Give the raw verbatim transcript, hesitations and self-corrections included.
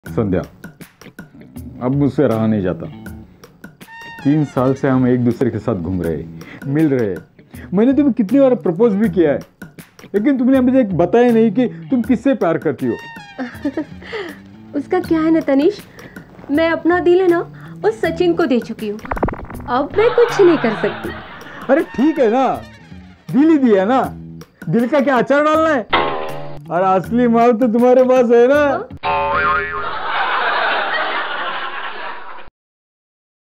संध्या, अब मुझसे रहा नहीं जाता। तीन साल से हम एक दूसरे के साथ घूम रहे, मिल रहे। मैंने तुम्हें कितनी बार प्रपोज भी किया है, लेकिन तुमने मुझे बताया नहीं कि तुम किससे प्यार करती हो। उसका क्या है ना तनिष, मैं अपना दिल है ना उस सचिन को दे चुकी हूँ, अब मैं कुछ नहीं कर सकती। अरे ठीक है ना, दिल ही दिया ना, दिल का क्या अचार डालना है। और असली माल तो तुम्हारे पास है ना।